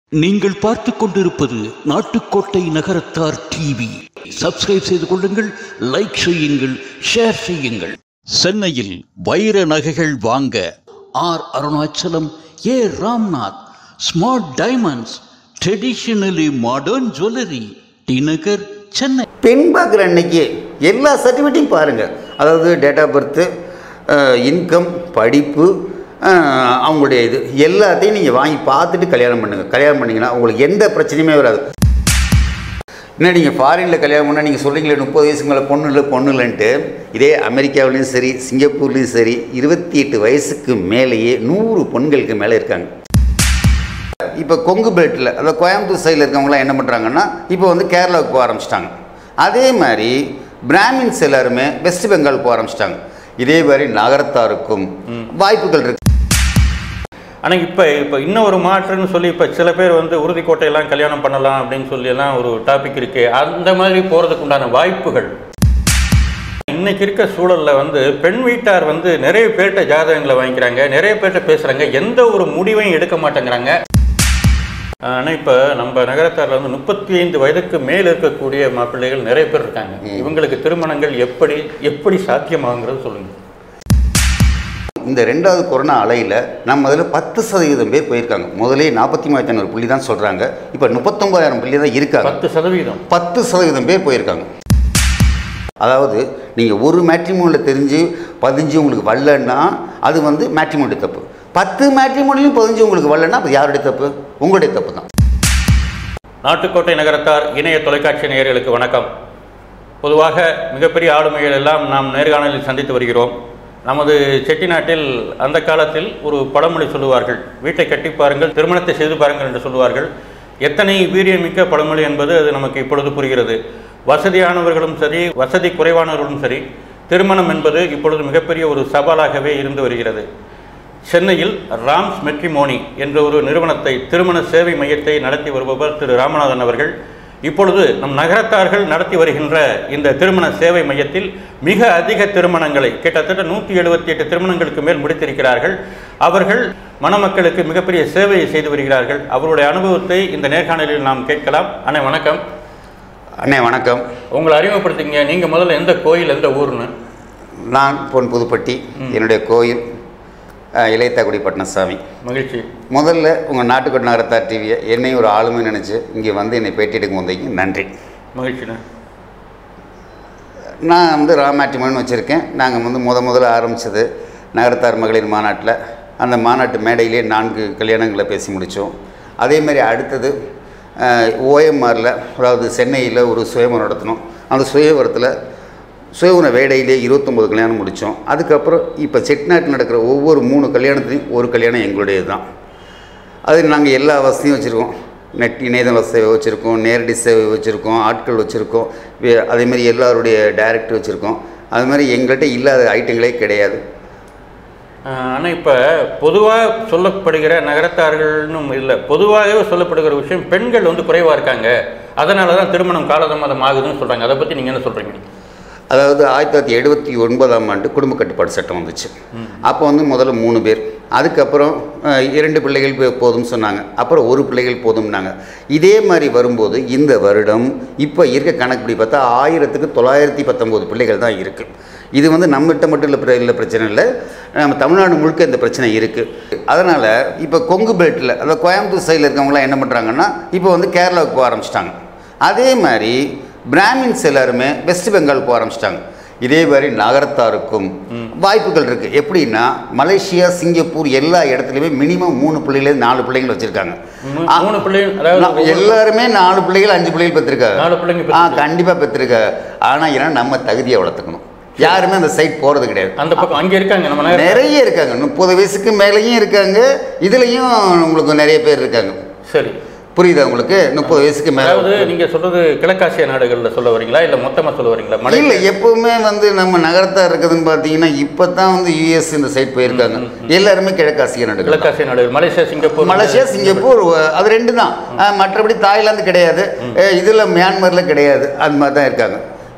நீங்கள் பார்த்து கொண்டிருப்பது நாட்டுக்கோட்டை நகரத்தார் டிவி. சப்ஸ்கிரைப் செய்து கொள்ளுங்கள், லைக் செய்யுங்கள், ஷேர் செய்யுங்கள். சென்னையில் வைர நகைகள் வாங்க R Arunachalam, A Ramnath, smart diamonds, traditionally modern jewellery, T Nagar, Chennai. பெண் பார்க்குற அன்னைக்கு எல்லா சர்டிஃபிகேட்டையும் பாருங்கள். அதாவது டேட் ஆஃப் பர்த்து, இன்கம், படிப்பு, அவங்களுடைய இது எல்லாத்தையும் நீங்கள் வாங்கி பார்த்துட்டு கல்யாணம் பண்ணுங்கள். கல்யாணம் பண்ணிங்கன்னா உங்களுக்கு எந்த பிரச்சனையுமே வராது. என்ன நீங்கள் ஃபாரினில் கல்யாணம் பண்ணால் நீங்கள் சொல்கிறீங்களே 30 வயசுக்கு மேலே பொண்ணு இல்லைன்ட்டு, இதே அமெரிக்காவிலையும் சரி சிங்கப்பூர்லேயும் சரி 28 வயசுக்கு மேலேயே 100 பெண்களுக்கு மேலே இருக்காங்க. இப்போ கொங்கு பெல்ட்டில் அதாவது கோயம்புத்தூர் சைடில் இருக்கவங்களாம் என்ன பண்ணுறாங்கன்னா இப்போ வந்து கேரளாவுக்கு போக ஆரம்பிச்சிட்டாங்க. அதே மாதிரி பிராமின்ஸ் எல்லாருமே வெஸ்ட் பெங்கால் போக ஆரம்பிச்சிட்டாங்க. இதே மாதிரி நகரத்தாருக்கும் வாய்ப்புகள் இருக்குது. ஆனால் இப்போ இன்னும் ஒரு மாற்றுன்னு சொல்லி இப்போ சில பேர் வந்து உறுதிக்கோட்டையெல்லாம் கல்யாணம் பண்ணலாம் அப்படின்னு சொல்லி எல்லாம் ஒரு டாபிக் இருக்கு. அந்த மாதிரி போகிறதுக்கு உண்டான வாய்ப்புகள் இன்னைக்கு இருக்க சூழலில் வந்து பெண் வீட்டார் வந்து நிறைய பேர்கிட்ட ஜாதகங்களை வாங்கிக்கிறாங்க, நிறைய பேர்கிட்ட பேசுகிறாங்க, எந்த ஒரு முடிவையும் எடுக்க மாட்டேங்கிறாங்க. ஆனால் இப்போ நம்ம நகரத்தாரில் வந்து 35 வயதுக்கு மேல் இருக்கக்கூடிய மாப்பிள்ளைகள் நிறைய பேர் இருக்காங்க. இவங்களுக்கு திருமணங்கள் எப்படி சாத்தியமாகுங்கிறது சொல்லுங்கள். இந்த 2வது கொரோனா அலையில் நம்ம அதில் 10% பேர் போயிருக்காங்க. முதலே 43,500 புள்ளி தான் சொல்கிறாங்க. இப்போ 39,000 புள்ளி தான் இருக்காங்க. 10% பேர் போயிருக்காங்க. அதாவது நீங்கள் ஒரு மேட்ரிமோனியில் தெரிஞ்சு 15 உங்களுக்கு வரலன்னா அது வந்து மேட்ரிமோனி தப்பு. 10 மேட்ரிமோனிலையும் 15 உங்களுக்கு வரலன்னா அது யாருடைய தப்பு? உங்களுடைய தப்பு தான். நாட்டுக்கோட்டை நகரத்தார் இணைய தொலைக்காட்சி நேயர்களுக்கு வணக்கம். பொதுவாக மிகப்பெரிய ஆளுமைகள் எல்லாம் நாம் நேர்காணலில் சந்தித்து வருகிறோம். நமது செட்டிநாட்டில் அந்த காலத்தில் ஒரு பழமொழி சொல்லுவார்கள், வீட்டை கட்டி பாருங்கள், திருமணத்தை செய்து பாருங்கள் என்று சொல்லுவார்கள். எத்தனை வீரியமிக்க பழமொழி என்பது அது நமக்கு இப்பொழுது புரிகிறது. வசதியானவர்களும் சரி வசதி குறைவானவர்களும் சரி திருமணம் என்பது இப்பொழுது மிகப்பெரிய ஒரு சவாலாகவே இருந்து வருகிறது. சென்னையில் ராம்ஸ் மெட்ரிமோனி என்ற ஒரு நிறுவனத்தை, திருமண சேவை மையத்தை நடத்தி வருபவர் திரு ராமநாதன் அவர்கள் இப்பொழுது நம் நகரத்தார்கள் நடத்தி வருகின்ற இந்த திருமண சேவை மையத்தில் மிக அதிக திருமணங்களை, கிட்டத்தட்ட 178 திருமணங்களுக்கு மேல் முடித்திருக்கிறார்கள். அவர்கள் மணமக்களுக்கு மிகப்பெரிய சேவையை செய்து வருகிறார்கள். அவருடைய அனுபவத்தை இந்த நேர்காணலில் நாம் கேட்கலாம். அண்ணே வணக்கம். அண்ணே வணக்கம். உங்களை அறிமுகப்படுத்திங்க. நீங்கள் முதல்ல எந்த கோயில், எந்த ஊர்னு? நான் பொன் புதுப்பட்டி, என்னுடைய கோயில் இளையத்தாக்குடி பட்னசாமி. மகிழ்ச்சி. முதல்ல உங்கள் நாட்டுக்கோட்டை நகரத்தார் டிவியை என்னையும் ஒரு ஆளுமை நினச்சி இங்கே வந்து என்னை பேட்டி எடுக்க வந்தீங்க, நன்றி. மகிழ்ச்சிண்ணா. நான் வந்து மேட்ரிமோனி வச்சுருக்கேன். நாங்கள் வந்து முதல்ல ஆரம்பித்தது நகரத்தார் மகளிர் மாநாட்டில். அந்த மாநாட்டு மேடையிலே 4 கல்யாணங்களை பேசி முடித்தோம். அதேமாதிரி அடுத்தது ஓஎம்ஆரில், அதாவது சென்னையில் ஒரு சுயவரம் நடத்தினோம். அந்த சுயவரத்தில் சுயவர வேடையிலே 29 கல்யாணம் முடித்தோம். அதுக்கப்புறம் இப்போ செட்டிநாட்டில் நடக்கிற ஒவ்வொரு 3 கல்யாணத்துலையும் ஒரு கல்யாணம் எங்களுடையது தான். அது நாங்கள் எல்லா வசதியும் வச்சுருக்கோம். இணையதள சேவை வச்சுருக்கோம், நேரடி சேவை வச்சுருக்கோம், ஆட்கள் வச்சுருக்கோம், அதேமாதிரி எல்லாருடைய டைரக்டர் வச்சுருக்கோம். அது மாதிரி எங்கள்கிட்ட இல்லாத ஐட்டங்களே கிடையாது. ஆனால் இப்போ பொதுவாக சொல்லப்படுகிற நகரத்தார்கள்னும் இல்லை, பொதுவாகவே சொல்லப்படுகிற விஷயம் பெண்கள் வந்து குறைவாக இருக்காங்க, அதனால தான் திருமணம் காலதாமதம் ஆகுதுன்னு சொல்கிறாங்க. அதை பற்றி நீங்கள் என்ன சொல்கிறீங்க? அதாவது 1979ஆம் ஆண்டு குடும்ப கட்டுப்பாடு சட்டம் வந்துச்சு. அப்போ வந்து முதல்ல 3 பேர், அதுக்கப்புறம் 2 பிள்ளைகள் போதும்னு சொன்னாங்க, அப்புறம் 1 பிள்ளைகள் போதும்னாங்க. இதே மாதிரி வரும்போது இந்த வருடம் இப்போ இருக்க கணக்குப்படி பார்த்தா 1919 பிள்ளைகள் தான் இருக்குது. இது வந்து நம்மகிட்ட மட்டும் இல்லை பிரச்சனை இல்லை, நம்ம தமிழ்நாடு முழுக்க இந்த பிரச்சனை இருக்குது. அதனால் இப்போ கொங்கு பெல்ட்டில் அதாவது கோயம்புத்தூர் சைடில் இருக்கவங்களாம் என்ன பண்ணுறாங்கன்னா இப்போ வந்து கேரளாவுக்கு போக ஆரம்பிச்சிட்டாங்க. அதே மாதிரி பிராமின்ஸ் எல்லாருமே வெஸ்ட் பெங்கால் போக ஆரம்பிச்சிட்டாங்க. இதே மாதிரி நகரத்தாருக்கும் வாய்ப்புகள் இருக்குது. எப்படின்னா மலேசியா, சிங்கப்பூர் எல்லா இடத்துலையுமே மினிமம் 3 பிள்ளைகள் 4 பிள்ளைகள் வச்சுருக்காங்க. 3 பிள்ளைகள் எல்லாருமே 4 பிள்ளைகள் 5 பிள்ளைகள் பெற்றிருக்காங்க. கண்டிப்பாக பெற்றிருக்காங்க. ஆனால் ஏன்னா நம்ம தகுதியை வளர்த்துக்கணும். யாருமே அந்த சைட் போகிறது கிடையாது. அந்த பக்கம் அங்கே இருக்காங்க, நம்ம நிறைய இருக்காங்க. 30 வயசுக்கு மேலேயும் இருக்காங்க, இதுலேயும் உங்களுக்கு நிறைய பேர் இருக்காங்க. சரி, புரியுதா உங்களுக்கு? 30 வயசுக்கு மேலே. அதாவது நீங்கள் சொல்கிறது கிழக்காசிய நாடுகளில் சொல்ல வரீங்களா, இல்லை மொத்தமாக சொல்ல வரீங்களா? இல்லை, எப்போவுமே வந்து நம்ம நகரத்தாக இருக்குதுன்னு பார்த்தீங்கன்னா இப்போ தான் வந்து யூஎஸ் இந்த சைட் போயிருக்காங்க. எல்லாருமே கிழக்காசிய நாடுகள். கிழக்காசிய நாடுகள் மலேசியா, சிங்கப்பூர் அது 2 தான். மற்றபடி தாய்லாந்து கிடையாது, இதில் மியான்மரில் கிடையாது. அது மாதிரி தான் இருக்காங்க.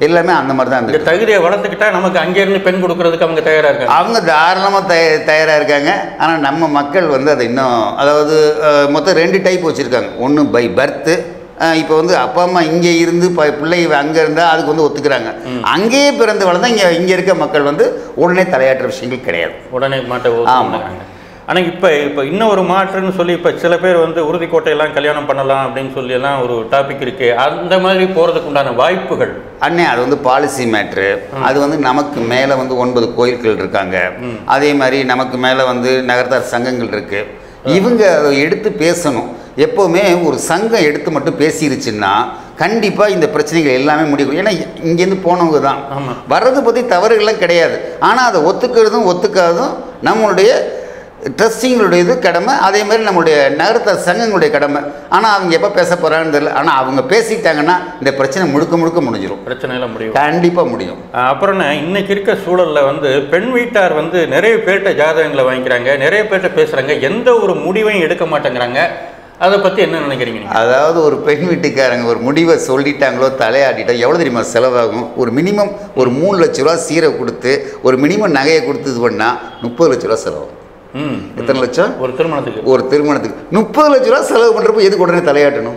எல்லாமே அந்த மாதிரி தான். இந்த தகுதியை வளர்த்துக்கிட்டா நமக்கு அங்கேருந்து பெண் கொடுக்கறதுக்கு அவங்க தயாராக இருக்காங்க. அவங்க தாராளமாக தயாராக இருக்காங்க. ஆனால் நம்ம மக்கள் வந்து அதை இன்னும், அதாவது மொத்தம் 2 டைப் வச்சுருக்காங்க. ஒன்று பை பர்த்து. இப்போ வந்து அப்பா அம்மா இங்கே இருந்து பிள்ளை அங்கே இருந்தால் அதுக்கு வந்து ஒத்துக்கிறாங்க. அங்கேயே பிறந்து வளர்ந்தால் இங்கே இருக்க மக்கள் வந்து உடனே தலையாட்டுற விஷயங்கள் கிடையாது. உடனே மாட்ட. ஆமாம். ஆனால் இப்போ இன்னும் ஒரு மாற்றுன்னு சொல்லி இப்போ சில பேர் வந்து உறுதிக்கோட்டையெல்லாம் கல்யாணம் பண்ணலாம் அப்படின்னு சொல்லி எல்லாம் ஒரு டாபிக் இருக்குது. அந்த மாதிரி போகிறதுக்கு உண்டான வாய்ப்புகள் அண்ணே, அது வந்து பாலிசி மேட்ரு. அது வந்து நமக்கு மேலே வந்து 9 கோயில்கள் இருக்காங்க. அதே மாதிரி நமக்கு மேலே வந்து நகரத்தார் சங்கங்கள் இருக்குது. இவங்க அதை எடுத்து பேசணும். எப்போவுமே ஒரு சங்கம் எடுத்து மட்டும் பேசிருச்சுன்னா கண்டிப்பாக இந்த பிரச்சனைகள் எல்லாமே முடியும். ஏன்னா இங்கேருந்து போனவங்க தான் வர்றதை பற்றி தவறுகள்லாம் கிடையாது. ஆனால் அதை ஒத்துக்காததும் நம்மளுடைய ட்ரஸ்டிங்களுடைய கடமை. அதே மாதிரி நம்மளுடைய நகரத்தார் சங்கங்களுடைய கடமை. ஆனால் அவங்க எப்போ பேச போகிறான்னு தெரியல. ஆனால் அவங்க பேசிட்டாங்கன்னா இந்த பிரச்சனை முழுக்க முடிஞ்சிடும். பிரச்சனைலாம் முடியும், கண்டிப்பாக முடியும். அப்புறம் இன்னைக்கு இருக்க சூழலில் வந்து பெண் வீட்டார் வந்து நிறைய பேர்கிட்ட ஜாதகங்களை வாங்கிக்கிறாங்க, நிறைய பேர்கிட்ட பேசுகிறாங்க, எந்த ஒரு முடிவையும் எடுக்க மாட்டேங்கிறாங்க. அதை பற்றி என்ன நினைக்கிறீங்க? அதாவது ஒரு பெண் வீட்டுக்காரங்க ஒரு முடிவை சொல்லிட்டாங்களோ தலையாடிட்டோ எவ்வளோ தெரியுமா செலவாகும்? ஒரு மினிமம் ஒரு 3 லட்ச ரூபா சீரை கொடுத்து ஒரு மினிமம் நகையை கொடுத்து இது பண்ணால் 30 லட்ச ரூபா செலவாகும். எத்தனை லட்சம்? ஒரு திருமணத்துக்கு 30 லட்ச ரூபா செலவு பண்ணுறப்போ எதுக்கு உடனே தலையாட்டணும்?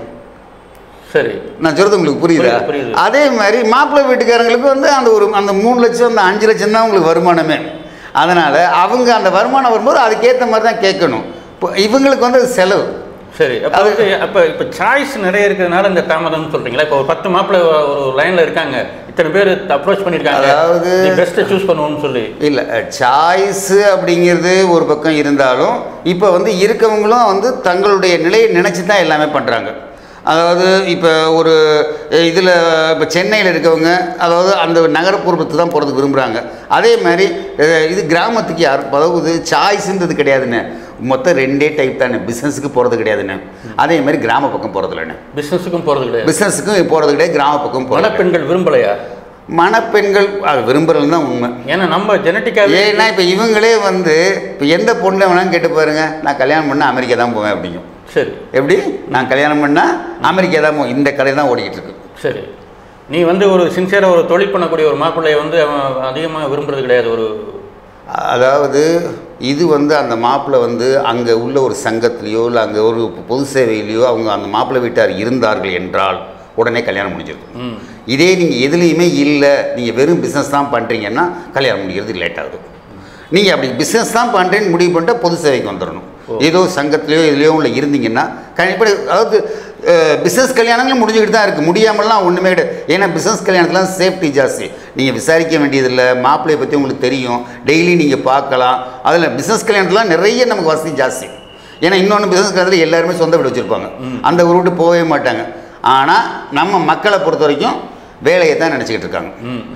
சரி, நான் சொல்கிறது உங்களுக்கு புரியுதா? அதே மாதிரி மாப்பிள்ளை வீட்டுக்காரங்களுக்கு வந்து அந்த 3 லட்சம் அந்த 5 லட்சம் தான் உங்களுக்கு வருமானமே. அதனால் அவங்க அந்த வருமானம் வரும்போது அதுக்கேற்ற மாதிரி தான் கேட்கணும். இப்போ இவங்களுக்கு வந்து அது செலவு. சரி, இப்போ சாய்ஸ் நிறைய இருக்கிறதுனால இந்த தாமதம்னு சொல்கிறீங்களா? இப்போ ஒரு 10 மாப்பிள்ளை ஒரு லைனில் இருக்காங்க, இத்தனை பேர் அப்ரோச் பண்ணியிருக்காங்க, அதாவது பெஸ்ட்டை சூஸ் பண்ணுவோம்னு சொல்லி. இல்லை, சாய்ஸு அப்படிங்கிறது ஒரு பக்கம் இருந்தாலும் இப்போ வந்து இருக்கவங்களும் வந்து தங்களுடைய நிலையை நினச்சி தான் எல்லாமே பண்ணுறாங்க. அதாவது இப்போ ஒரு இதில் இப்போ சென்னையில் இருக்கவங்க அதாவது அந்த நகரப்புறத்துக்கு தான் போகிறதுக்கு விரும்புகிறாங்க. அதே மாதிரி இது கிராமத்துக்கு யாரும் அதாவது சாய்ஸுன்றது கிடையாதுன்னு. மொத்தம் 2 டைப் தானே. பிஸ்னஸுக்கு போகிறது கிடையாதுண்ணே. அதே மாதிரி கிராம பக்கம் போகிறது இல்லைண்ணே. பிஸ்னஸுக்கும் போகிறது கிடையாது, கிராம பக்கம் போகிறது. மணப்பெண்கள் விரும்பலையா? மணப்பெண்கள் அது விரும்புறது தான் உண்மை. ஏன்னா நம்ம ஜெனட்டிக்காக. ஏன்னா இப்போ இவங்களே வந்து இப்போ எந்த பொண்ணை வேணாலும் கேட்டு பாருங்க, நான் கல்யாணம் பண்ணால் அமெரிக்கா தான் போவேன் அப்படிங்கும். சரி, எப்படி? நான் கல்யாணம் பண்ணால் அமெரிக்கா தான் போவேன். இந்த கதை தான் ஓடிக்கிட்டு இருக்கு. சரி, நீ வந்து ஒரு சின்சியராக ஒரு தொழில் பண்ணக்கூடிய ஒரு மாப்பிள்ளையை வந்து அவன் அதிகமாக விரும்புறது கிடையாது. அதாவது இது வந்து அந்த மாப்பிள்ளை வந்து அங்கே உள்ள ஒரு சங்கத்திலையோ இல்லை அங்கே ஒரு பொது சேவையிலையோ அவங்க அந்த மாப்பிள்ளை வீட்டார் இருந்தார்கள் என்றால் உடனே கல்யாணம் முடிஞ்சிருக்கும். இதே நீங்கள் எதுலேயுமே இல்லை, நீங்கள் வெறும் பிஸ்னஸ் தான் பண்ணுறீங்கன்னா கல்யாணம் முடிக்கிறது லேட் ஆகுது. நீங்கள் அப்படி பிஸ்னஸ் தான் பண்ணுறேன்னு முடிவு பண்ணிட்டு பொது சேவைக்கு வந்துடணும். ஏதோ சங்கத்திலையோ இதுலையோ உள்ள இருந்தீங்கன்னா கண்டிப்பாக அதாவது பிஸ்னஸ் கல்யாணங்களும் முடிஞ்சுக்கிட்டு தான் இருக்குது. முடியாமலாம் ஒன்றுமே கிடையாது. ஏன்னா பிஸ்னஸ் கல்யாணத்துலாம் சேஃப்டி ஜாஸ்தி. நீங்கள் விசாரிக்க வேண்டியதில்லை, மாப்பிள்ளையை பற்றி உங்களுக்கு தெரியும், டெய்லி நீங்கள் பார்க்கலாம். அதில் பிஸ்னஸ் கல்யாணத்துலாம் நிறைய நமக்கு வசதி ஜாஸ்தி. ஏன்னா இன்னொன்று பிஸ்னஸ் கல்யாணத்தில் எல்லாருமே சொந்த வீடு வச்சுருப்பாங்க, அந்த ஒரு விட்டு போகவே மாட்டாங்க. ஆனால் நம்ம மக்களை பொறுத்த வரைக்கும் வேலையை தான் நினச்சிக்கிட்டு இருக்காங்க.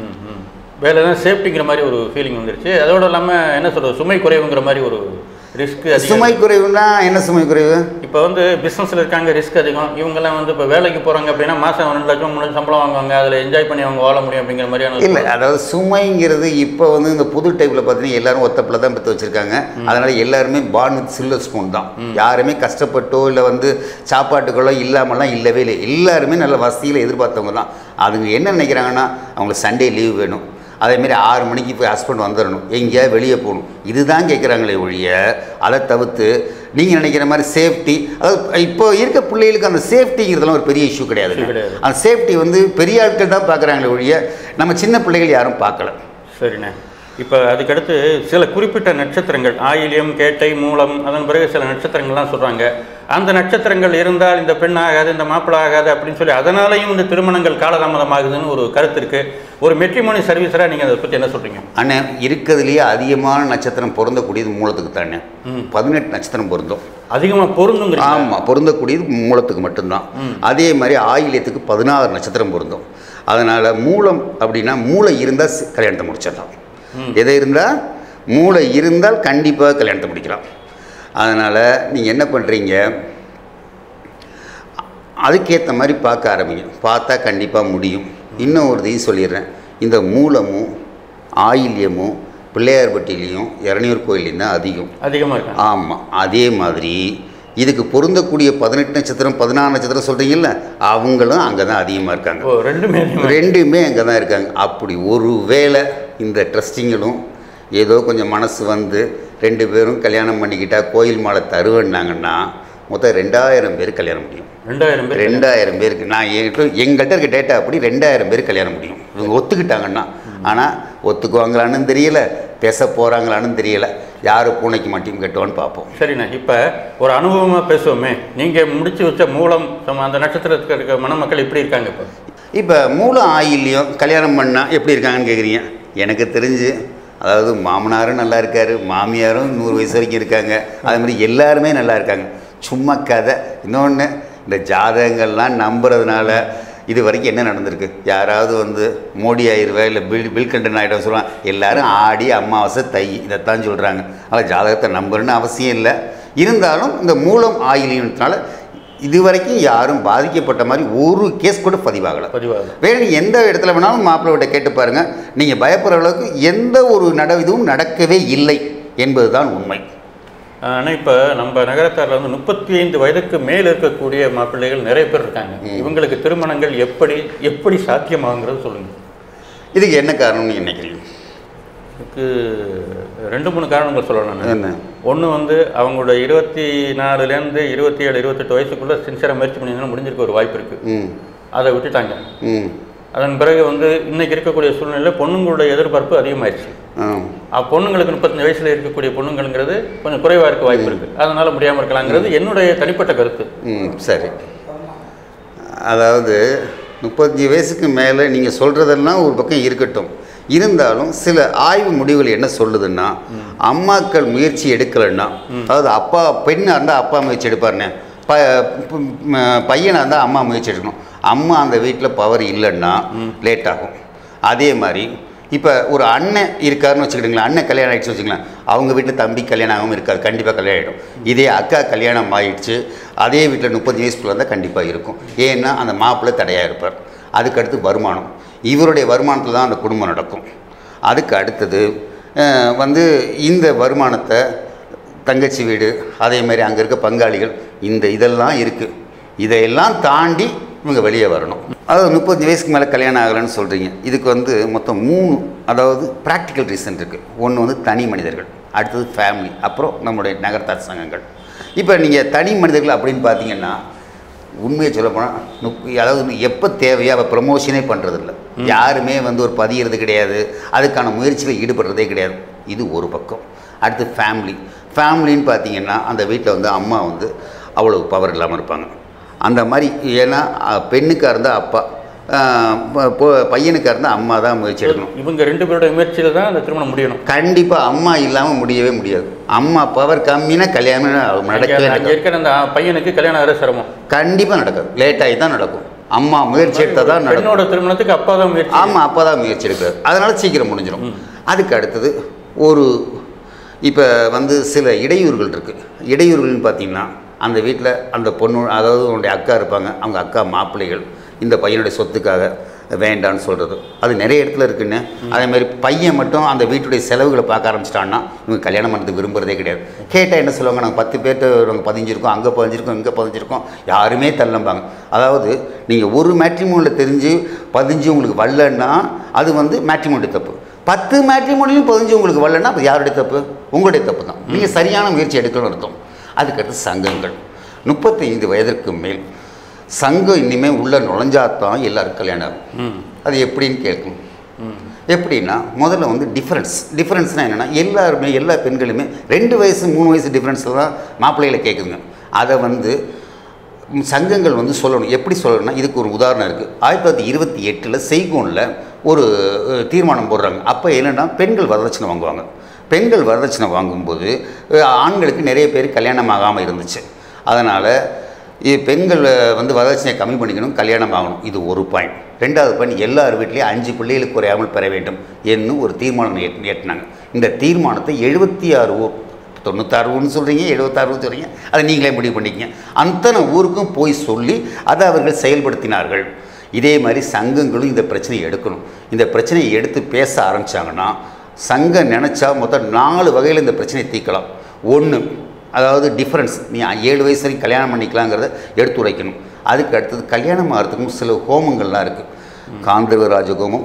வேலை தான் சேஃப்டிங்கிற மாதிரி ஒரு ஃபீலிங் வந்துருச்சு. அதோடு இல்லாமல் என்ன சொல்கிறது, சுமை குறைவுங்கிற மாதிரி ஒரு ரிஸ்க். சுமை குறைவுன்னா என்ன சுமை குறைவு? இப்போ வந்து பிஸ்னஸில் இருக்காங்க, ரிஸ்க் அதிகம். இவங்கெல்லாம் வந்து இப்போ வேலைக்கு போகிறாங்க அப்படின்னா மாதம் 2 லட்சம் 3 லட்சம் சம்பளம் வாங்குவாங்க, அதில் என்ஜாய் பண்ணி அவங்க வாழ முடியும் அப்படிங்கிற மாதிரியான. இல்லை, அதாவது சுமைங்கிறது இப்போ வந்து இந்த புது டைப்பில் பார்த்தீங்கன்னா எல்லாரும் ஒத்தப்பில் தான் பெற்று வச்சுருக்காங்க. அதனால் எல்லாருமே பார்ன் வித் சில்வர் ஸ்பூன் தான். யாருமே கஷ்டப்பட்டோ இல்லை வந்து சாப்பாட்டுக்களோ இல்லாமலாம் இல்லவே இல்லை. எல்லாருமே நல்ல வசதியில் எதிர்பார்த்தவங்க தான். அதுங்க என்ன நினைக்கிறாங்கன்னா அவங்களுக்கு சண்டே லீவ் வேணும், அதேமாரி 6 மணிக்கு போய் ஹஸ்பண்ட் வந்துடணும், எங்கேயாவது வெளியே போகணும், இதுதான் கேட்குறாங்களே ஒழிய அதை தவிர்த்து நீங்கள் நினைக்கிற மாதிரி சேஃப்டி, அதாவது இப்போ இருக்க பிள்ளைகளுக்கு அந்த சேஃப்டிங்கிறதுலாம் ஒரு பெரிய இஷ்யூ கிடையாது. அந்த சேஃப்டி வந்து பெரிய ஆட்கள் தான் பார்க்குறாங்களே ஒழிய நம்ம சின்ன பிள்ளைகள் யாரும் பார்க்கல. சரிண்ணே, இப்போ அதுக்கடுத்து சில குறிப்பிட்ட நட்சத்திரங்கள் ஆயில்யம், கேட்டை, மூலம், அதன் பிறகு சில நட்சத்திரங்கள்லாம் சொல்கிறாங்க. அந்த நட்சத்திரங்கள் இருந்தால் இந்த பெண் ஆகாது, இந்த மாப்பிள்ளை ஆகாது அப்படின்னு சொல்லி அதனாலையும் இந்த திருமணங்கள் காலதாமதமாகுதுன்னு ஒரு கருத்து இருக்குது. ஒரு மெட்ரிமோனி சர்வீஸராக நீங்கள் அதை பற்றி என்ன சொல்கிறீங்க? அண்ணே, இருக்கிறதுலேயே அதிகமான நட்சத்திரம் பொருந்தக்கூடியது மூலத்துக்கு தானே. 18 நட்சத்திரம் பொருந்தும். அதிகமாக பொருந்தும்? ஆமாம், பொருந்தக்கூடியது மூலத்துக்கு மட்டும்தான். அதே மாதிரி ஆயில்யத்துக்கு 16 நட்சத்திரம் பொருந்தும். அதனால் மூலம் அப்படின்னா மூளை இருந்தால் கல்யாணத்தை முடிச்சிடலாம். எதை இருந்தால் மூளை இருந்தால் கண்டிப்பாக கல்யாணத்தை முடிக்கலாம். அதனால் நீங்கள் என்ன பண்ணுறீங்க, அதுக்கேற்ற மாதிரி பார்க்க ஆரம்பிங்க. பார்த்தா கண்டிப்பாக முடியும். இன்னும் ஒரு இது சொல்லிடுறேன், இந்த மூலமும் ஆயில்யமும் பிள்ளையார்பட்டியிலையும் இறையூர் கோயிலையும் தான் அதிகமாக இருக்கும். ஆமாம். அதே மாதிரி இதுக்கு பொருந்தக்கூடிய 18 நட்சத்திரம் 16 நட்சத்திரம் சொல்கிறீங்கல்ல, அவங்களும் அங்கே தான் அதிகமாக இருக்காங்க. ரெண்டுமே அங்கே தான் இருக்காங்க. அப்படி ஒரு வேளை இந்த ட்ரஸ்டிங்களும் ஏதோ கொஞ்சம் மனசு வந்து 2 பேரும் கல்யாணம் பண்ணிக்கிட்டால் கோயில் மாலை தருவேன்னாங்கன்னா மொத்தம் 2000 பேர் கல்யாணம் முடியும். 2000 பேருக்கு நான் எங்கள்கிட்ட இருக்க டேட்டா அப்படி 2000 பேர் கல்யாணம் முடியும் இவங்க ஒத்துக்கிட்டாங்கன்னா. ஆனால் ஒத்துக்குவாங்களான்னு தெரியல, பேச போகிறாங்களான்னு தெரியல. யார் பூனைக்கு மட்டும் கட்டுவான்னு பார்ப்போம். சரிண்ணா, இப்போ ஒரு அனுபவமாக பேசுவோமே. நீங்கள் முடிச்சு வச்ச மூலம் அந்த நட்சத்திரத்துக்கு இருக்க மணமக்கள் எப்படி இருக்காங்க? இப்போ மூலம் ஆயிலையும் கல்யாணம் பண்ணால் எப்படி இருக்காங்கன்னு கேட்குறீங்க. எனக்கு தெரிஞ்சு அதாவது மாமனாரும் நல்லா இருக்கார், மாமியாரும் 100 வயசு வரைக்கும் இருக்காங்க. அது மாதிரி எல்லாருமே நல்லா இருக்காங்க. சும்மா கதை. இன்னொன்று, இந்த ஜாதகங்கள்லாம் நம்புறதுனால இது வரைக்கும் என்ன நடந்திருக்கு? யாராவது வந்து மோடி ஆயிடுவா இல்லை பில் கிளின்டன் ஆகிடும் சொல்லுவாங்க. எல்லோரும் ஆடி அமாவாசை தை இதைத்தான் சொல்கிறாங்க. அதனால் ஜாதகத்தை நம்புறன்னு அவசியம் இல்லை. இருந்தாலும் இந்த மூலம் ஆயிலினால இது வரைக்கும் யாரும் பாதிக்கப்பட்ட மாதிரி ஒரு கேஸ் கூட பதிவாகலை. வேறு எந்த இடத்துல வேணாலும் மாப்பிள்ளை விட்ட கேட்டு பாருங்கள். நீங்கள் பயப்படுற அளவுக்கு எந்த ஒரு இதுவும் நடக்கவே இல்லை என்பது தான் உண்மை. ஆனால் இப்போ நம்ம நகரத்தாரில் வந்து 35 வயதுக்கு மேலே இருக்கக்கூடிய மாப்பிள்ளைகள் நிறைய பேர் இருக்காங்க. இவங்களுக்கு திருமணங்கள் எப்படி சாத்தியமாகுங்கிறது சொல்லுங்கள். இதுக்கு என்ன காரணம்னு நினைக்கிறீங்க? இதுக்கு 2-3 காரணங்கள் சொல்லணும். என்ன ஒன்று வந்து அவங்களோட 24லேருந்து 27 28 வயசுக்குள்ளே சின்சியராக முயற்சி பண்ணிங்கன்னா முடிஞ்சிருக்க ஒரு வாய்ப்பு இருக்குது. அதை விட்டுட்டாங்க. அதன் பிறகு வந்து இன்றைக்கி இருக்கக்கூடிய சூழ்நிலையில் பொண்ணுங்களுடைய எதிர்பார்ப்பு அதிகமாகிடுச்சு. பொண்ணுங்களுக்கு 35 வயசில் இருக்கக்கூடிய பொண்ணுங்கிறது கொஞ்சம் குறைவாக இருக்க வாய்ப்பு இருக்குது. அதனால் முடியாமல் இருக்கலாங்கிறது என்னுடைய தனிப்பட்ட கருத்து. சரி, அதாவது 35 வயசுக்கு மேலே நீங்கள் சொல்கிறதெல்லாம் ஒரு பக்கம் இருக்கட்டும். இருந்தாலும் சில ஆய்வு முடிவுகள் என்ன சொல்லுதுன்னா, அம்மாக்கள் முயற்சி எடுக்கலைன்னா, அதாவது அப்பா பெண்ணாக இருந்தால் அப்பா முயற்சி எடுப்பாருன்னு, பையனாக இருந்தால் அம்மா முயற்சி எடுக்கணும். அம்மா அந்த வீட்டில் பவர் இல்லைன்னா லேட் ஆகும். அதே மாதிரி இப்போ ஒரு அண்ணன் இருக்காருன்னு வச்சுக்கிட்டுங்களேன், அண்ணன் கல்யாணம் ஆகிடுச்சு வச்சுக்கலாம், அவங்க வீட்டில் தம்பி கல்யாணம் ஆகாமல் இருக்காது, கண்டிப்பாக கல்யாணம் ஆகிடும். இதே அக்கா கல்யாணம் ஆகிடுச்சு அதே வீட்டில் 30 வயசுக்குள்ள இருந்தால் கண்டிப்பாக இருக்கும். ஏன்னா அந்த மாப்பிள்ளை தடையாக இருப்பார். அதுக்கடுத்து வருமானம், இவருடைய வருமானத்தில் தான் அந்த குடும்பம் நடக்கும். அதுக்கு அடுத்தது வந்து இந்த வருமானத்தை தங்கச்சி வீடு, அதே மாதிரி அங்கே இருக்க பங்காளிகள், இதெல்லாம் இருக்குது. இதையெல்லாம் தாண்டி இவங்க வெளியே வரணும். அதாவது 35 வயசுக்கு மேலே கல்யாணம் ஆகலைன்னு சொல்கிறீங்க. இதுக்கு வந்து மொத்தம் 3 அதாவது ப்ராக்டிக்கல் ரீசன் இருக்குது. ஒன்று வந்து தனி மனிதர்கள், அடுத்தது ஃபேமிலி, அப்புறம் நம்முடைய நகரத்தார் சங்கங்கள். இப்போ நீங்கள் தனி மனிதர்கள் அப்படின்னு பார்த்தீங்கன்னா உண்மையை சொல்லப்போனால் அதாவது எப்போ தேவையோ அவள் ப்ரமோஷனே பண்ணுறதில்ல. யாருமே வந்து ஒரு பதிகிறது கிடையாது, அதுக்கான முயற்சியில் ஈடுபடுறதே கிடையாது. இது ஒரு பக்கம். அடுத்து ஃபேமிலின்னு பார்த்தீங்கன்னா அந்த வீட்டில் வந்து அம்மா வந்து அவ்வளோ பவர் இல்லாமல் இருப்பாங்க. அந்த மாதிரி ஏன்னா பெண்ணுக்காக இருந்தால் அப்பா, பையனுக்காக இருந்தால் அம்மா தான் முயற்சி எடுக்கணும். இவங்க 2 பேரோட முயற்சியில் தான் அந்த திருமணம் முடியணும். கண்டிப்பாக அம்மா இல்லாமல் முடியவே முடியாது. அம்மா பவர் கம்மினா கல்யாணம் நடக்கவே நடக்கும். அந்த பையனுக்கு கல்யாணம் ஆகிற சிரமம் கண்டிப்பாக நடக்காது, லேட்டாகி தான் நடக்கும். அம்மா முயற்சி எடுத்தால் தான் நடக்கும். என்னோட திருமணத்துக்கு அப்பா தான் முயற்சி. ஆமாம், அப்பா தான் முயற்சி எடுக்கிறார். அதனால் சீக்கிரம் முடிஞ்சிடும். அதுக்கு அடுத்தது இப்போ வந்து சில இடையூறுகள் இருக்குது. இடையூறுகள்னு பார்த்தீங்கன்னா அந்த வீட்டில் அந்த பொண்ணு, அதாவது உன்னுடைய அக்கா இருப்பாங்க, அவங்க அக்கா மாப்பிள்ளைகள் இந்த பையனுடைய சொத்துக்காக வேண்டான்னு சொல்கிறது, அது நிறைய இடத்துல இருக்குன்னு. அதேமாதிரி பையன் மட்டும் அந்த வீட்டுடைய செலவுகளை பார்க்க ஆரம்பிச்சிட்டான்னா இவங்க கல்யாணம் பண்ணுறதுக்கு விரும்புகிறதே கிடையாது. கேட்டால் என்ன சொல்லுவாங்க, நாங்கள் 10 பேர்கிட்ட நாங்கள் பதிஞ்சிருக்கோம், அங்கே பதிஞ்சிருக்கோம், இங்கே பதிஞ்சிருக்கோம், யாருமே தள்ளம்பாங்க. அதாவது நீங்கள் ஒரு மேட்ரிமோனியில் தெரிஞ்சு பதிஞ்சு உங்களுக்கு வரலன்னா அது வந்து மேட்ரிமோனிய தப்பு. 10 மேட்ரிமோனியும் பதிஞ்சு உங்களுக்கு வரலன்னா அது யாருடைய தப்பு? உங்களுடைய தப்பு தான். நீங்கள் சரியான முயற்சி எடுக்கணும்னு அர்த்தம். அதுக்கடுத்து சங்கங்கள். 35 வயதிற்கு மேல் சங்கம் இனிமேல் உள்ள நுழைஞ்சாதான் எல்லாருக்கும் கல்யாணம் ஆகும். அது எப்படின்னு கேட்கணும். எப்படின்னா முதல்ல வந்து டிஃப்ரென்ஸ்னால் என்னென்னா எல்லாருமே எல்லா பெண்களுமே 2 வயசு 3 வயசு டிஃப்ரென்ஸில் தான் மாப்பிள்ளைகளை கேட்குதுங்க. அதை வந்து சங்கங்கள் வந்து சொல்லணும். எப்படி சொல்லணும்னா இதுக்கு ஒரு உதாரணம் இருக்குது. 1928 செய்கூனில் ஒரு தீர்மானம் போடுறாங்க. அப்போ என்னென்னா பெண்கள் வரதட்சணை வாங்குவாங்க. பெண்கள் வரதட்சணை வாங்கும்போது ஆண்களுக்கு நிறைய பேர் கல்யாணம் ஆகாமல் இருந்துச்சு. அதனால் பெண்கள் வந்து வரதட்சணையை கம்மி பண்ணிக்கணும், கல்யாணம் ஆகணும். இது ஒரு பாயிண்ட். 2வது பாயிண்ட், எல்லார் வீட்லேயும் 5 பிள்ளைகளுக்கு குறையாமல் பெற வேண்டும் என்னும் ஒரு தீர்மானம் ஏற்றினாங்க. இந்த தீர்மானத்தை 76 ஊர், 96 ஊர்னு சொல்கிறீங்க, 76 ஊர் சொல்கிறீங்க, அதை நீங்களே முடிவு பண்ணிக்கிங்க. அத்தனை ஊருக்கும் போய் சொல்லி அதை அவர்கள் செயல்படுத்தினார்கள். இதே மாதிரி சங்கங்களும் இந்த பிரச்சனையை எடுக்கணும். இந்த பிரச்சனையை எடுத்து பேச ஆரம்பித்தாங்கன்னா சங்கம் நினச்சா மொத்தம் 4 வகையில் இந்த பிரச்சனையை தீர்க்கலாம். 1, அதாவது டிஃப்ரென்ஸ், நீ 7 வயசு வரைக்கும் கல்யாணம் பண்ணிக்கலாங்கிறத எடுத்து உரைக்கணும். அதுக்கு அடுத்தது கல்யாணம் ஆகிறதுக்கும் சில ஹோமங்கள்லாம் இருக்குது. காந்தர்வராஜ ஹோமம்,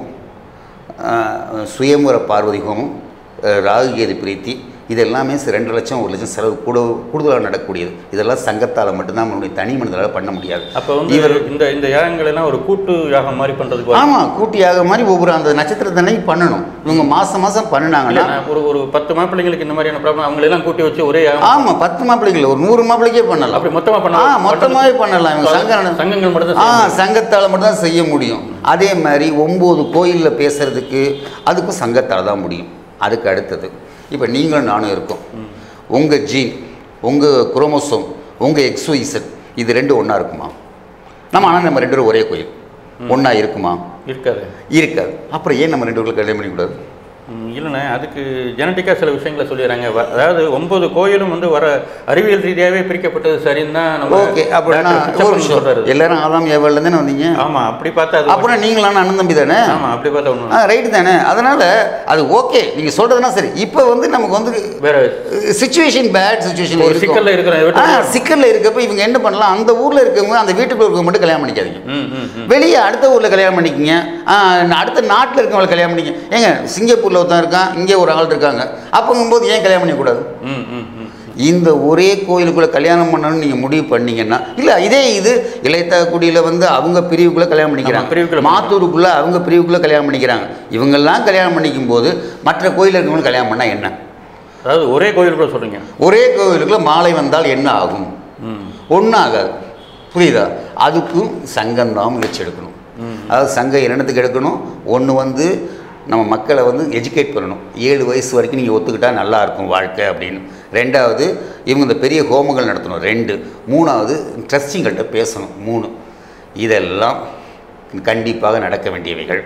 சுயம்பர பார்வதி ஹோமம், ராகுகேது பிரீத்தி, இது எல்லாமே 2 லட்சம் 1 லட்சம் செலவு கூடுதலாக நடக்கக்கூடியது. இதெல்லாம் சங்கத்தால் மட்டும்தான் நம்மளுடைய தனி மனிதனால் பண்ண முடியாது. அப்போ வந்து இந்த யாகங்கள் எல்லாம் ஒரு கூட்டு யாகம் மாதிரி பண்ணுறதுக்கு, ஆமாம், கூட்டு யாகம் மாதிரி ஒவ்வொரு அந்த நட்சத்திரத்தன்னைக்கு பண்ணணும். இவங்க மாதம் பண்ணினாங்கன்னா ஒரு 10 மாப்பிள்ளைங்களுக்கு இந்த மாதிரியான ப்ராப்ளம் அவங்களெல்லாம் கூட்டி வச்சு ஒரே யாகம். ஆமாம், 10 மாப்பிள்ளைகள் ஒரு 100 மாப்பிள்ளைக்கே பண்ணலாம். அப்படி மொத்தமாக பண்ணலாம். மொத்தமாகவே பண்ணலாம். இவங்க சங்கங்கள் மட்டும் சங்கத்தால் மட்டும் தான் செய்ய முடியும். அதே மாதிரி 9 கோயிலில் பேசுறதுக்கு அதுக்கும் சங்கத்தால் தான் முடியும். அதுக்கு அடுத்தது இப்போ நீங்களும் நானும் இருக்கோம். உங்கள் ஜீன், உங்கள் குரோமோசோம், உங்கள் XYZ இது 2 ஒன்றா இருக்குமா? ஆனால் நம்ம 2 பேரும் ஒரே கோயில் ஒன்றா இருக்குமா? இருக்காது. அப்புறம் ஏன் நம்ம 2 பேரும் கல்யாணம் பண்ணிக்கூடாது? இல்லைண்ணே, அதுக்கு ஜெனட்டிக்காக சில விஷயங்களை சொல்லிடுறாங்க. அதாவது 9 கோயிலும் வந்து வர அறிவியல் ரீதியாகவே பிரிக்கப்பட்டது சரின்னு தான் நம்ம. ஓகே, அப்படின்னா ஒரு விஷயம், எல்லாரும் ஆதாம் ஏவாள்ல தானே வந்தீங்க. ஆமாம், அப்படி பார்த்தா அப்புறம் நீங்களான அண்ணன் தம்பி தானே. ஆமாம், அப்படி பார்த்தா ஒன்று ரைட்டு தானே. அதனால் அது ஓகே, நீங்கள் சொல்கிறதுனா சரி. இப்போ வந்து நமக்கு வந்து வேறு சிச்சுவேஷன், பேட் சிச்சுவேஷன், ஒரு சிக்கலில் இருக்கிற சிக்கலில் இருக்கப்போ இவங்க என்ன பண்ணலாம், அந்த ஊரில் இருக்கவங்க அந்த வீட்டுக்குள்ள இருக்கவங்க மட்டும் கல்யாணம் பண்ணிக்காதீங்க. வெளியே அடுத்த ஊரில் கல்யாணம் பண்ணிக்கிங்க, அடுத்த நாட்டில் இருக்கவங்களை கல்யாணம் பண்ணிக்க. ஏங்க, சிங்கப்பூரில் ஒருத்தன் இருக்கான், இங்கே ஒரு ஆள் இருக்காங்க, அப்போங்கும்போது ஏன் கல்யாணம் பண்ணிக்கூடாது? இந்த ஒரே கோயிலுக்குள்ளே கல்யாணம் பண்ணணும்னு நீங்கள் முடிவு பண்ணீங்கன்னா, இல்லை இதே இது இளையத்தாக்குடியில் வந்து அவங்க பிரிவுக்குள்ளே கல்யாணம் பண்ணிக்கிறாங்க, மாத்தூருக்குள்ளே அவங்க பிரிவுக்குள்ளே கல்யாணம் பண்ணிக்கிறாங்க. இவங்கெல்லாம் கல்யாணம் பண்ணிக்கும் போது மற்ற கோயிலில் இருக்கவங்க கல்யாணம் பண்ணால் என்ன? அதாவது ஒரே கோயிலுக்குள்ள சொல்கிறீங்க, ஒரே கோயிலுக்குள்ளே மாலை வந்தால் என்ன ஆகும்? ஒன்றும் ஆகாது. புரியுதா? அதுக்கும் சங்கம்தான் முயற்சி எடுக்கணும். அதாவது சங்கம் என்னத்துக்கு எடுக்கணும்? ஒன்று வந்து நம்ம மக்களை வந்து எஜுகேட் பண்ணணும். 7 வயசு வரைக்கும் நீங்கள் ஒத்துக்கிட்டால் நல்லாயிருக்கும் வாழ்க்கை அப்படின்னு. 2வது இவங்க இந்த பெரிய ஹோமங்கள் நடத்தணும். 2 3வது ட்ரஸ்டிங்கள்கிட்ட பேசணும். 3 இதெல்லாம் கண்டிப்பாக நடக்க வேண்டியவைகள்.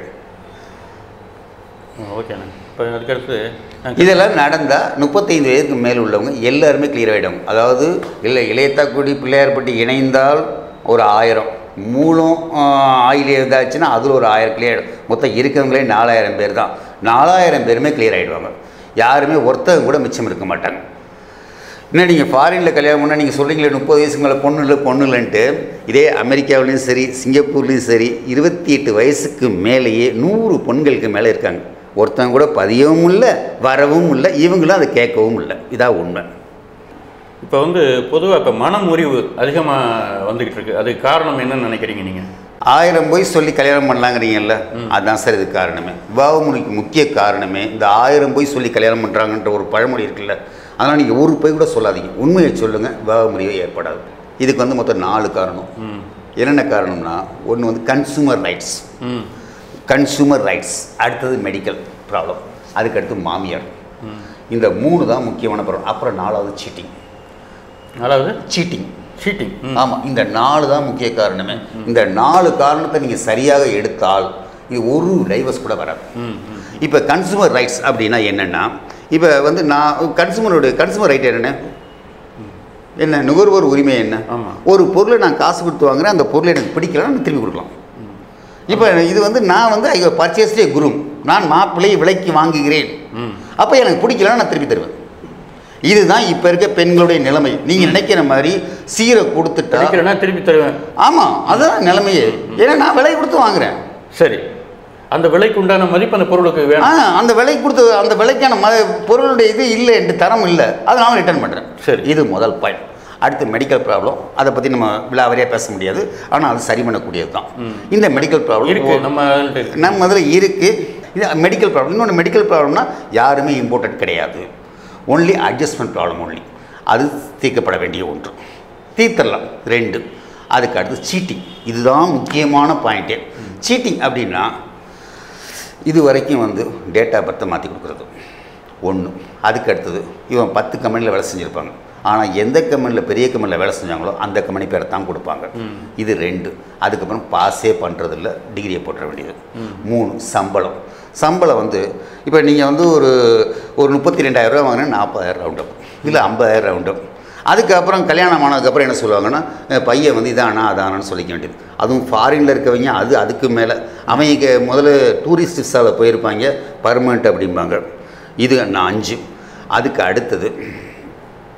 ஓகேண்ணா. இப்போ அதுக்கடுத்து இதெல்லாம் நடந்தால் 35 வயதுக்கு மேல் உள்ளவங்க எல்லாருமே கிளியர் ஆகிடும். அதாவது இளையத்தாக்குடி பிள்ளையார்பட்டி இணைந்தால் ஒரு 1000, மூலம் ஆயில் இருந்தாச்சுன்னா அதில் ஒரு 1000 கிளியர். மொத்தம் இருக்கிறவங்களே 4000 பேர் தான். 4000 பேருமே கிளியர் ஆகிடுவாங்க. யாருமே ஒருத்தவங்க கூட மிச்சம் இருக்க மாட்டாங்க. இன்னும் நீங்கள் ஃபாரினில் கல்யாணம் பண்ணால் நீங்கள் சொல்கிறீங்களே 30 வயசுக்கு மேலே பொண்ணு இல்லைன்ட்டு, இதே அமெரிக்காவிலையும் சரி சிங்கப்பூர்லேயும் சரி 28 வயசுக்கு மேலேயே 100 பெண்களுக்கு மேலே இருக்காங்க. ஒருத்தவங்க கூட பதியவும் இல்லை, வரவும் இல்லை, இவங்களும் அதை கேட்கவும் இல்லை. இதான் உண்மை. இப்போ வந்து பொதுவாக இப்போ மனமுறிவு அதிகமாக வந்துக்கிட்டு இருக்கு. அதுக்கு காரணம் என்னன்னு நினைக்கிறீங்க நீங்கள்? 1000 போய் சொல்லி கல்யாணம் பண்ணலாங்கிறீங்கல்ல, அதுதான் சார் இது காரணமே. விவாகமுறைக்கு முக்கிய காரணமே இந்த 1000 போய் சொல்லி கல்யாணம் பண்ணுறாங்கன்ற ஒரு பழமொழி இருக்குல்ல, அதனால் நீங்கள் ஒரு போய் கூட சொல்லாதீங்க, உண்மையை சொல்லுங்கள், விவாகமுறையே ஏற்படாது. இதுக்கு வந்து மொத்தம் 4 காரணம். என்னென்ன காரணம்னா, ஒன்று வந்து கன்சூமர் ரைட்ஸ், அடுத்தது மெடிக்கல் ப்ராப்ளம், அதுக்கடுத்து மாமியார். இந்த 3 தான் முக்கியமான ப்ராப்ளம். அப்புறம் 4வது சீட்டிங். ஆமாம், இந்த 4 தான் முக்கிய காரணமே. இந்த 4 காரணத்தை நீங்கள் சரியாக எடுத்தால் இது ஒரு டைவர்ஸ் கூட வராது. இப்போ கன்சூமர் ரைட்ஸ் அப்படின்னா என்னென்னா, இப்போ வந்து நான் கன்சூமர் ரைட் என்ன நுகர்வோர் உரிமை என்ன? ஒரு பொருளை நான் காசு கொடுத்து வாங்குறேன், அந்த பொருளை எனக்கு பிடிக்கலன்னா நான் திரும்பி கொடுக்கலாம். இப்போ இது வந்து நான் வந்து ஐ பர்ச்சேஸ்டே குரூம், நான் மாப்பிள்ளையை விலைக்கு வாங்குகிறேன், அப்போ எனக்கு பிடிக்கலன்னா நான் திருப்பி தருவேன். இதுதான் இப்போ இருக்க பெண்களுடைய நிலைமை. நீங்கள் நினைக்கிற மாதிரி சீரை கொடுத்துட்டா திருப்பி தருவேன். ஆமாம், அதுதான் நிலைமையே. ஏன்னா நான் விலை கொடுத்து வாங்குறேன். சரி, அந்த விலைக்கு உண்டான மதிப்பு அந்த பொருளுக்கு வேணும். அந்த விலை கொடுத்து அந்த விலைக்கான பொருளுடைய இது இல்லை என்று தரம் இல்லை, அதை நான் ரிட்டர்ன் பண்ணுறேன். சரி, இது முதல் பாயிண்ட். அடுத்து மெடிக்கல் ப்ராப்ளம், அதை பற்றி நம்ம விலாவரியாக பேச முடியாது, ஆனால் அது சரி பண்ணக்கூடியது தான். இந்த மெடிக்கல் ப்ராப்ளம் இருக்குது, நம்ம அதில் இருக்குது. இது மெடிக்கல் ப்ராப்ளம். இன்னொன்று மெடிக்கல் ப்ராப்ளம்னா யாருமே இம்போர்ட்டட் கிடையாது, ஒன்லி அட்ஜஸ்ட்மெண்ட் ப்ராப்ளம் ஒன்லி. அது தீர்க்கப்பட வேண்டிய ஒன்று, தீர்த்தரலாம். 2 அதுக்கு அடுத்து சீட்டிங். இதுதான் முக்கியமான பாயிண்ட்டே. சீட்டிங் அப்படின்னா இது வரைக்கும் வந்து டேட் ஆஃப் பர்த்தை மாற்றி கொடுக்குறது 1. அதுக்கு அடுத்தது இவன் 10 கம்பெனியில் வேலை செஞ்சுருப்பாங்க, ஆனால் எந்த கம்பெனியில் பெரிய கம்பெனியில் வேலை செஞ்சாங்களோ அந்த கம்பெனி பேரை தான் கொடுப்பாங்க. இது 2. அதுக்கப்புறம் பாஸே பண்ணுறதில்ல, டிகிரியை போட்டுற வேண்டியது. 3 சம்பளம் வந்து இப்போ நீங்கள் வந்து ஒரு 32,000 ரூபா வாங்கினா 40,000 ரவுண்டப், இல்லை 50,000 ரவுண்டப். அதுக்கப்புறம் கல்யாணம் ஆனதுக்கப்புறம் என்ன சொல்லுவாங்கன்னா, பையன் வந்து இதானா அதானான்னு சொல்லிக்க வேண்டியது. அதுவும் ஃபாரினில் இருக்கவங்க அதுக்கு மேலே அவங்க முதல்ல டூரிஸ்ட் விசாவில் போயிருப்பாங்க, பர்மனெண்ட் அப்படிம்பாங்க. இது 5. அதுக்கு அடுத்தது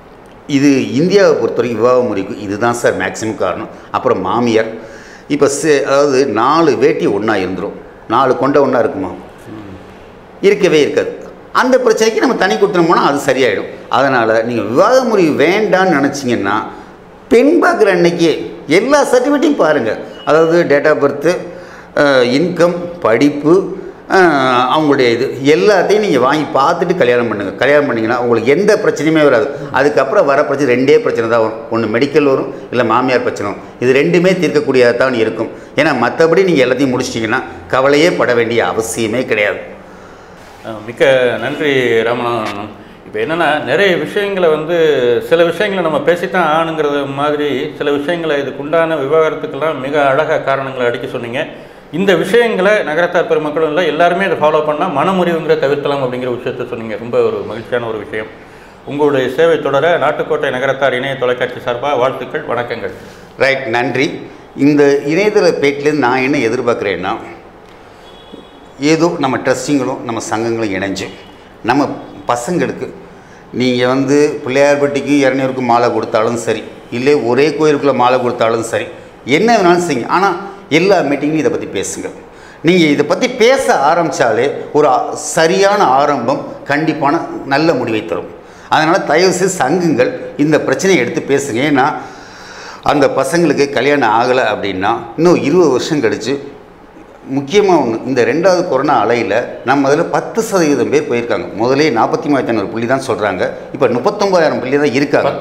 இது இந்தியாவை பொறுத்தவரைக்கும் விவாக முறைக்கு இதுதான் சார் மேக்ஸிமம் காரணம். அப்புறம் மாமியார் இப்போ அதாவது 4 வேட்டி ஒன்றா இருந்துடும், 4 கொண்டை ஒன்றா இருக்குமா? இருக்கவே இருக்காது. அந்த பிரச்சனைக்கு நம்ம தனி கொடுத்துட்டு போனால் அது சரியாயிடும். அதனால் நீங்கள் விவாக முறை வேண்டான்னு நினச்சிங்கன்னா பெண் பார்க்குற அன்னைக்கே எல்லா சர்டிஃபிகேட்டையும் பாருங்கள். அதாவது டேட் ஆஃப் பர்த்து, இன்கம், படிப்பு, அவங்களுடைய இது எல்லாத்தையும் நீங்கள் வாங்கி பார்த்துட்டு கல்யாணம் பண்ணுங்கள். கல்யாணம் பண்ணிங்கன்னா உங்களுக்கு எந்த பிரச்சனையுமே வராது. அதுக்கப்புறம் வர பிரச்சனை 2 பிரச்சனை தான் வரும். ஒன்று மெடிக்கல் வரும், இல்லை மாமியார் பிரச்சனை வரும். இது 2மே தீர்க்கக்கூடியதான் இருக்கும். ஏன்னா மற்றபடி நீங்கள் எல்லாத்தையும் முடிச்சிட்டிங்கன்னா கவலையே பட வேண்டிய அவசியமே கிடையாது. மிக்க நன்றி ராமநாதன். இப்போ என்னென்னா நிறைய விஷயங்களை சில விஷயங்களை நம்ம பேசித்தான் ஆணுங்கிறது மாதிரி சில விஷயங்களை இதுக்குண்டான விவாகரத்துக்கெல்லாம் மிக அழகாக காரணங்களை அடிக்க சொன்னீங்க. இந்த விஷயங்களை நகரத்தார் பெருமக்களும் இல்லை எல்லாருமே இதை ஃபாலோ பண்ணால் மனமுறிவுங்கிற தவிர்க்கலாம் அப்படிங்கிற விஷயத்த சொன்னீங்க. ரொம்ப ஒரு மகிழ்ச்சியான ஒரு விஷயம். உங்களுடைய சேவை தொடர நாட்டுக்கோட்டை நகரத்தார் இணைய தொலைக்காட்சி சார்பாக வாழ்த்துக்கள், வணக்கங்கள். ரைட், நன்றி. இந்த இணையதள பேட்டிலேருந்து நான் என்ன எதிர்பார்க்குறேன்னா, ஏதோ நம்ம ட்ரஸ்டிங்களும் நம்ம சங்கங்களும் இணைஞ்சு நம்ம பசங்களுக்கு நீங்கள் பிள்ளையார்பட்டிக்கு 200க்கு மாலை கொடுத்தாலும் சரி, இல்லை ஒரே கோயிலுக்குள்ளே மாலை கொடுத்தாலும் சரி, என்ன வேணாலும் செய்யுங்க. ஆனால் எல்லா மீட்டிங்லையும் இதை பற்றி பேசுங்க. நீங்கள் இதை பற்றி பேச ஆரம்பித்தாலே ஒரு சரியான ஆரம்பம் கண்டிப்பான நல்ல முடிவை தரும். அதனால் தயவுசெய்து சங்கங்கள் இந்த பிரச்சனையை எடுத்து பேசுங்க. ஏன்னா அந்த பசங்களுக்கு கல்யாணம் ஆகலை அப்படின்னா இன்னும் 20 வருஷம் கழித்து முக்கியமாக ஒன்று, இந்த 2வது கொரோனா அலையில் நம்ம அதில் 10% பேர் போயிருக்காங்க. முதலே 43,500 புள்ளி தான் சொல்கிறாங்க. இப்போ 39,000 புள்ளி தான் இருக்காங்க.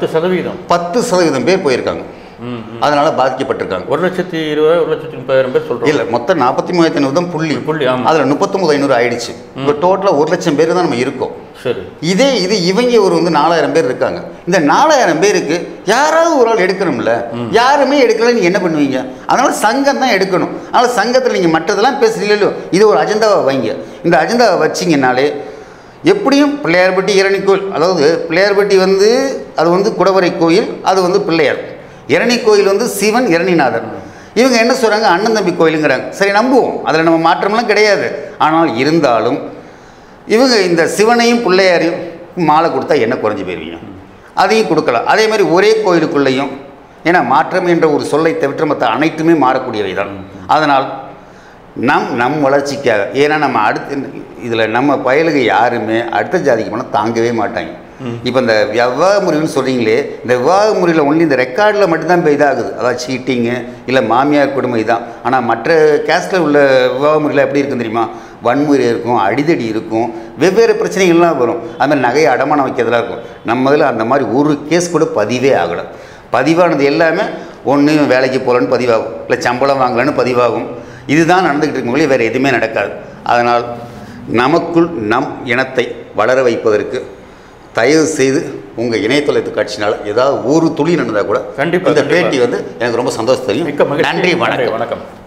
10% பேர் போயிருக்காங்க. அதனால் பாதிக்கப்பட்டிருக்காங்க. 1,20,000 1,30,000 பேர் சொல்கிறோம். இல்லை, மொத்தம் 43,500 தான் புள்ளி. அதில் 39,500 ஆயிடுச்சு. இப்போ டோட்டலாக 1,00,000 பேர் தான் நம்ம இருக்கோம். சரி, இது இவங்க ஒரு 4,000 பேர் இருக்காங்க. இந்த 4,000 பேருக்கு யாராவது ஒரு ஆள் எடுக்கணும்ல. யாருமே எடுக்கல, நீங்கள் என்ன பண்ணுவீங்க? அதனால் சங்கம் தான் எடுக்கணும். அதனால் சங்கத்தில் நீங்கள் மற்றதெல்லாம் பேசுறீங்களோ, இது ஒரு அஜெண்டாவை வைங்க. இந்த அஜெண்டாவை வச்சிங்கனாலே எப்படியும் பிள்ளையார்பட்டி இரணி கோயில், அதாவது பிள்ளையார்பட்டி அது குடவரை கோயில், அது பிள்ளையார். இரணி கோயில் சிவன் இரணிநாதர். இவங்க என்ன சொல்கிறாங்க? அண்ணன் தம்பி கோயிலுங்கிறாங்க. சரி, நம்புவோம், அதில் நம்ம மாற்றம்லாம் கிடையாது. ஆனால் இருந்தாலும் இவங்க இந்த சிவனையும் பிள்ளையாரையும் மாலை கொடுத்தா என்ன குறைஞ்சி போயிருவீங்க? அதையும் கொடுக்கலாம். அதே மாதிரி ஒரே கோயிலுக்குள்ளேயும், ஏன்னா மாற்றம் என்ற ஒரு சொல்லை தவிர மற்ற அனைத்துமே மாறக்கூடியவை தான். அதனால் நம் வளர்ச்சிக்காக, ஏன்னா நம்ம இதில் நம்ம பயலுக்கு யாருமே அடுத்த ஜாதிக்கு போனால் தாங்கவே மாட்டாங்க. இப்போ இந்த விவாக முறைன்னு சொல்கிறீங்களே, இந்த விவாக முறையில் ஒன்லி இந்த ரெக்கார்டில் மட்டும்தான் இப்போ இதாகுது. அதாவது சீட்டிங்கு, இல்லை மாமியார் குடும்பம் இதான். ஆனால் மற்ற கேஸ்டில் உள்ள விவாக முறையில் எப்படி இருக்குன்னு தெரியுமா? வன்முறை இருக்கும், அடிதடி இருக்கும், வெவ்வேறு பிரச்சனைகள்லாம் வரும். அதுமாதிரி நகையை அடமானம் வைக்கிறதுலாம் இருக்கும். நம்ம இதில் அந்த மாதிரி ஒரு கேஸ் கூட பதிவே ஆகலை. பதிவானது எல்லாமே ஒன்று வேலைக்கு போகலன்னு பதிவாகும், இல்லை சம்பளம் வாங்கலன்னு பதிவாகும். இதுதான் நடந்துக்கிட்டு இருக்கும், வேறு எதுவுமே நடக்காது. அதனால் நமக்குள் நம் இனத்தை வளர வைப்பதற்கு தயவு செய்து உங்கள் இணையதள காட்சினால் ஏதாவது ஒரு துளி நடந்தால் கூட கண்டிப்பாக இந்த பேட்டி எனக்கு ரொம்ப சந்தோஷம் தெரியும். நன்றி, வணக்கம்.